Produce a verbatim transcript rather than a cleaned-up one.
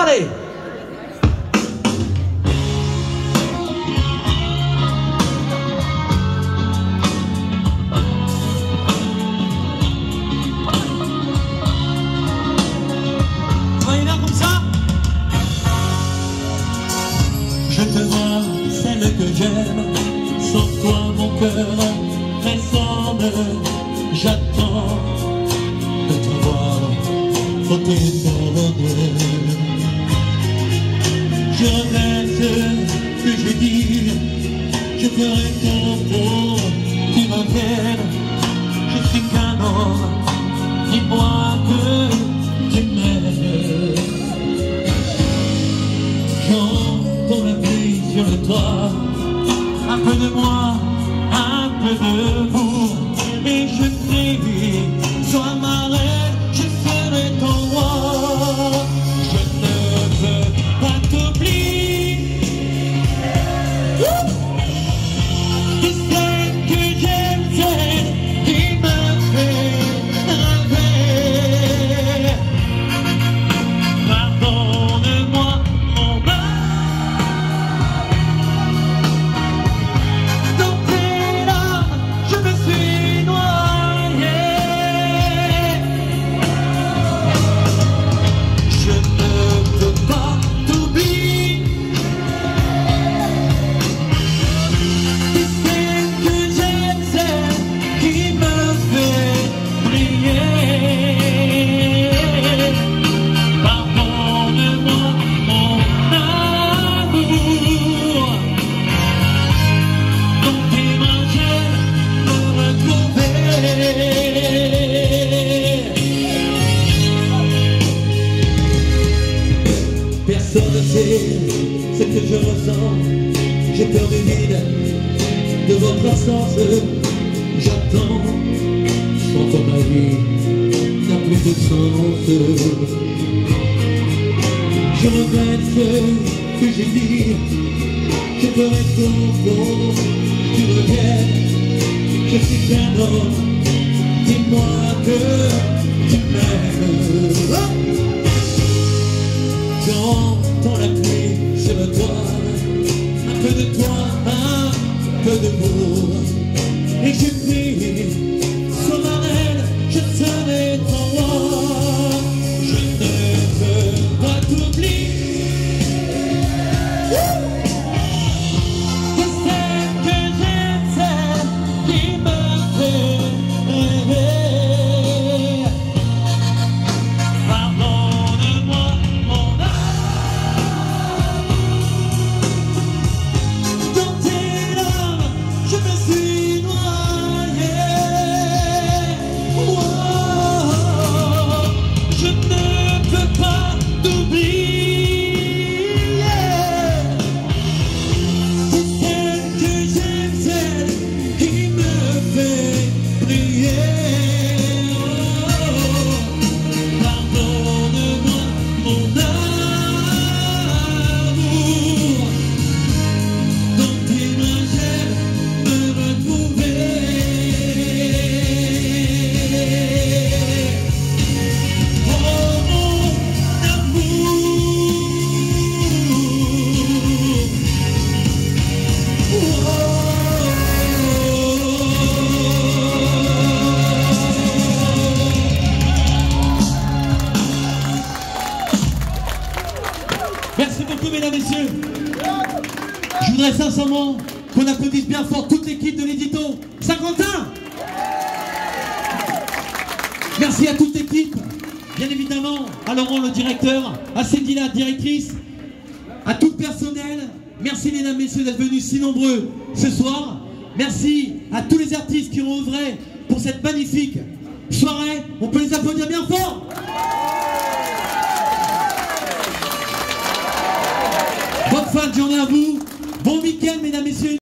Allez! Je te vois, celle que j'aime, sans toi mon cœur résonne. J'attends de te voir frotter ton bonheur. Je regrette que j'ai dit, je ferai ton pour tu reviennes. Je suis qu'un homme, dis-moi que tu m'aimes. J'entends la pluie sur le toit, un peu de moi, un peu de vous, et je crie, sois ma reine, je serai ton roi. Je ne veux pas t'oublier, c'est celle que j'aime, celle qui me fait rêver. Pardonne-moi mon âme, dans tes larmes je me suis noyé. Je ne peux pas t'oublier, c'est celle que j'aime, celle qui me fait briller. Pardonne-moi mon amour, dans tes mains j'aime me retrouver. Personne ne sait ce que je ressens. J'ai peur du vide, de votre absence. J'attends, sans toi ma vie n'a plus de sens. Je regrette ce que j'ai dit, je ferai tout pour tu reviennes. Je suis qu'un homme, dis-moi que tu m'aimes. J'entends la pluie sur le toit, un peu de toi, un peu de vous, et je crie, sois ma reine, je serai ton roi. Je ne veux pas t'oublier, c'est celle que j'aime, celle qui me fait rêver. Pardonne-moi mon âme, dans tes larmes je me suis noyé. Oh, je ne peux pas t'oublier, c'est celle que j'aime, celle qui me fait briller. Oh, pardonne-moi mon amour, dans tes mains j'aime me retrouver. Oh mon amour, merci beaucoup mesdames, messieurs. Je voudrais sincèrement qu'on applaudisse bien fort toute l'équipe de l'édito Saint-Quentin. Merci à toute l'équipe, bien évidemment à Laurent le directeur, à Cindy la directrice, à tout le personnel. Merci mesdames, messieurs d'être venus si nombreux ce soir. Merci à tous les artistes qui ont œuvré pour cette magnifique soirée. On peut les applaudir bien fort. Bonne fin de journée à vous. Bon week-end mesdames, messieurs.